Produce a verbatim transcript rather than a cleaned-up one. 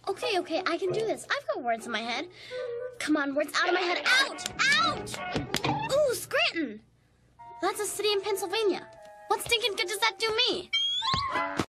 Okay, okay, I can do this. I've got words in my head. Come on, words out of my head. Out! Out! Ooh, Scranton! That's a city in Pennsylvania. What stinking good does that do me?